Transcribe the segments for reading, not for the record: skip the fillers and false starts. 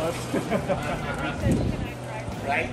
Right?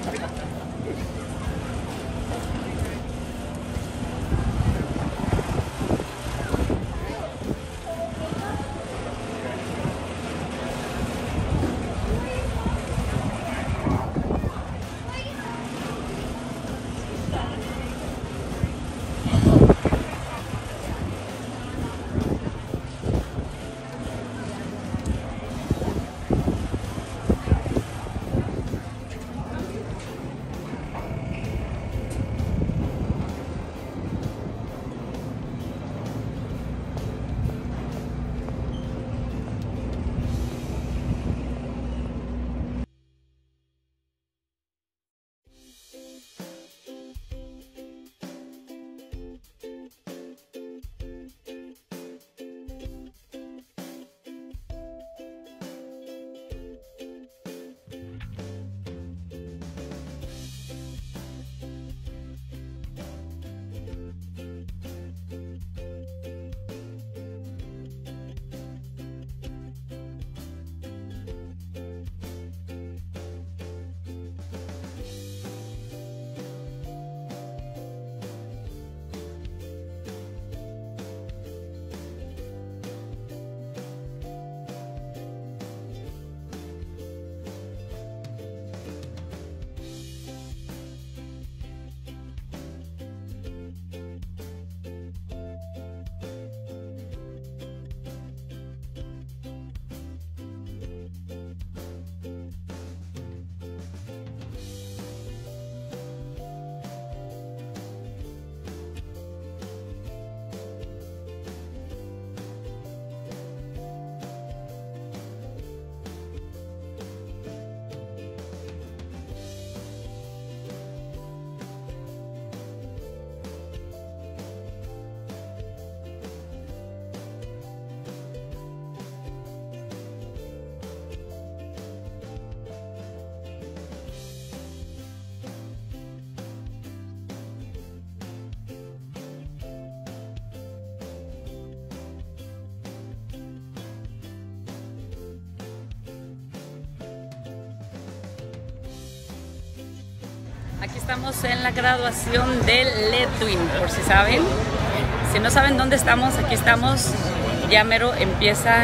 Aquí estamos en la graduación del Ledwin, por si saben. Si no saben dónde estamos, aquí estamos. Ya mero empieza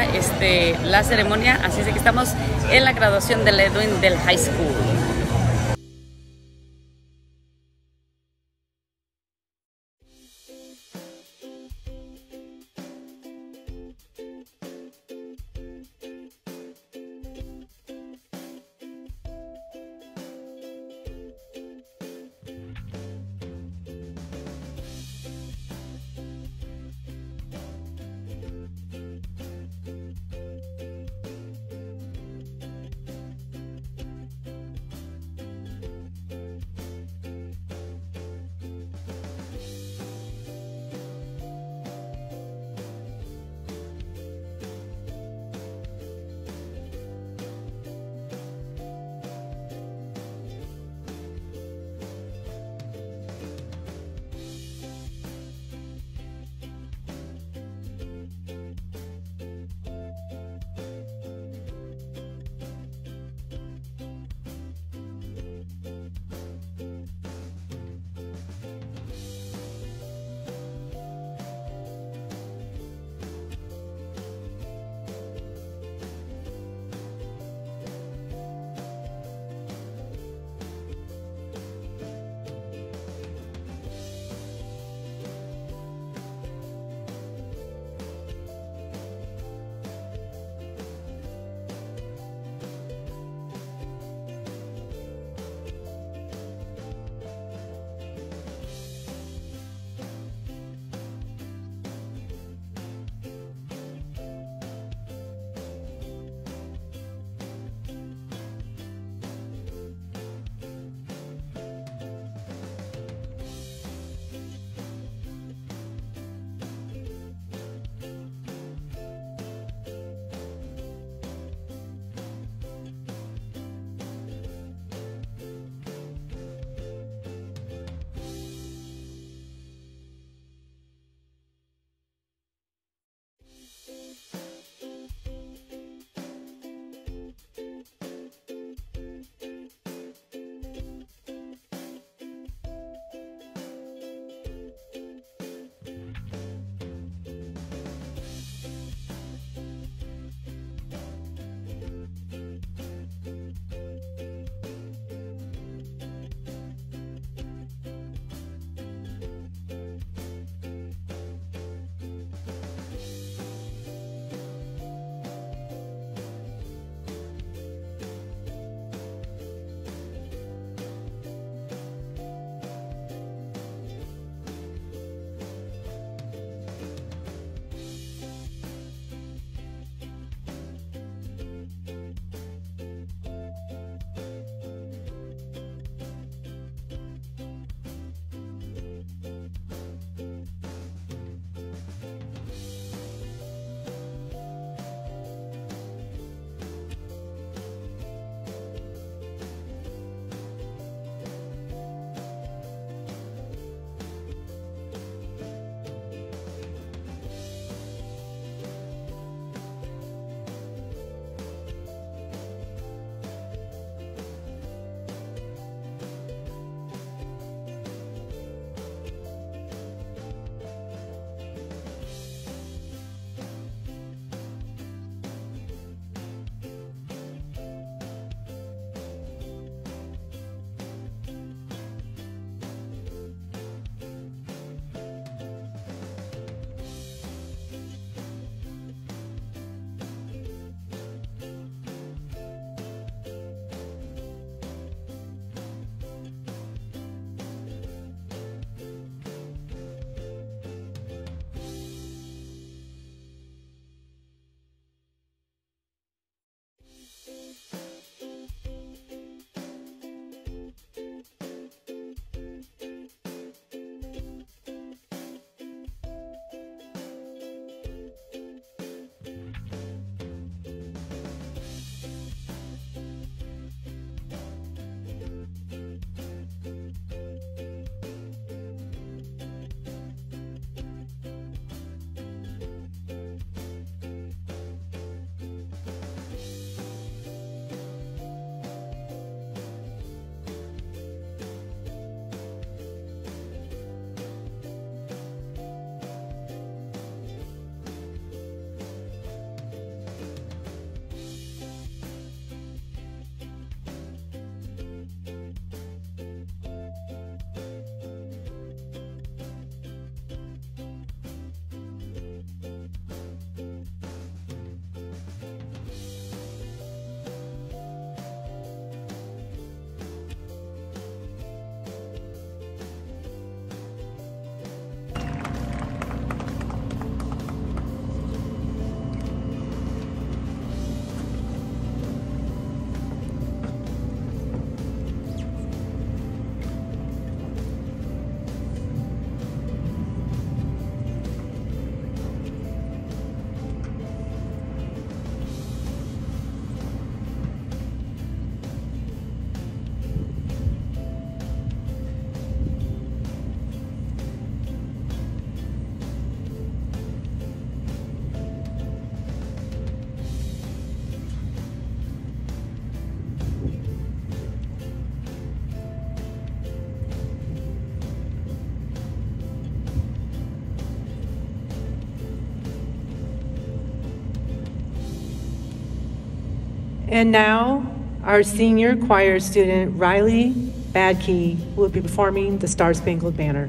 la ceremonia, así es que estamos en la graduación del Ledwin del High School. And now, our senior choir student, Riley Badkey, will be performing the Star Spangled Banner.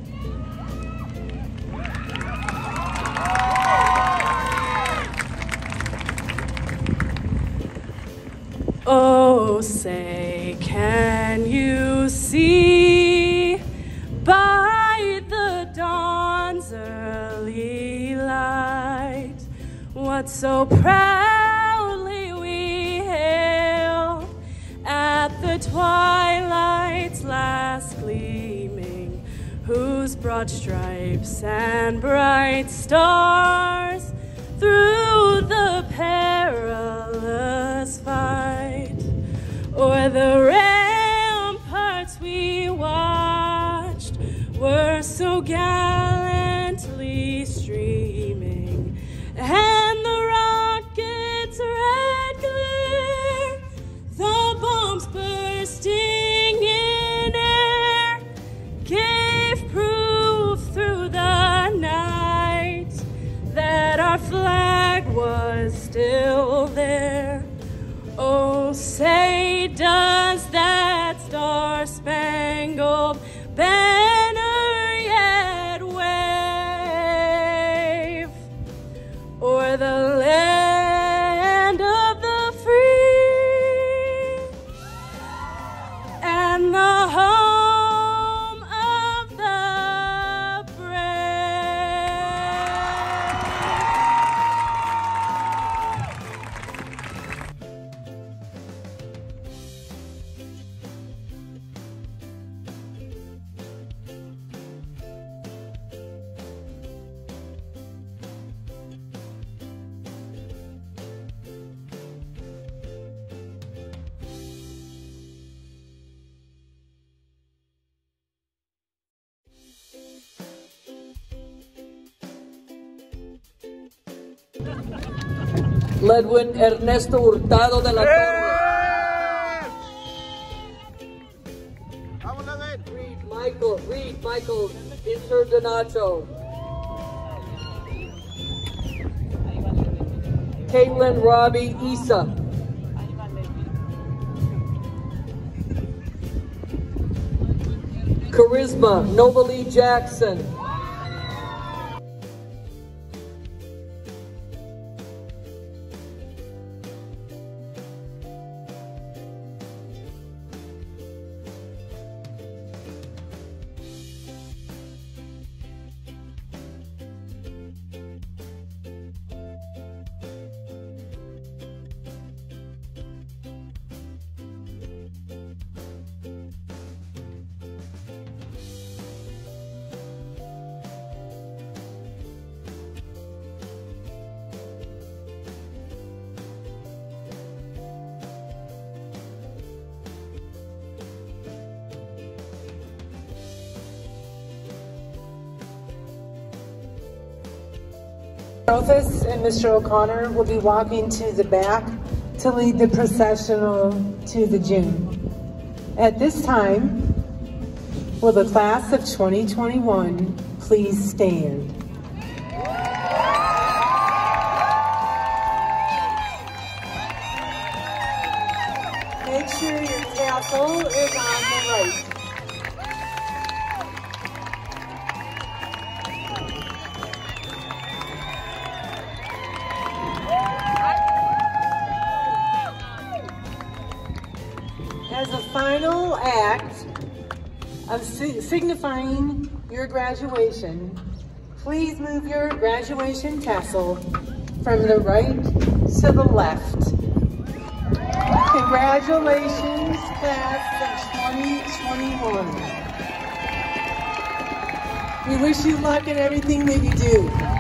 Oh, say, can you see by the dawn's early light what so proudly we hailed at the twilight's last gleaming, whose broad stripes and bright stars through the perilous fight o'er the ramparts we watched were so gallantly streaming, and the rockets' red glare, the bombs bursting in air, gave proof through the night that our flag was still there. Oh, say, does that star-spangled banner yet wave o'er the land of the free and the home of the brave? Ledwin Ernesto Hurtado de la Torre. Reed Michael Interdonato. Caitlin Robbie Isa. Charisma Novalee Jackson. Rufus and Mr. O'Connor will be walking to the back to lead the processional to the June. At this time, will the class of 2021 please stand? Make sure your tassel is on the right. As a final act of signifying your graduation, please move your graduation tassel from the right to the left. Congratulations, class of 2021. We wish you luck in everything that you do.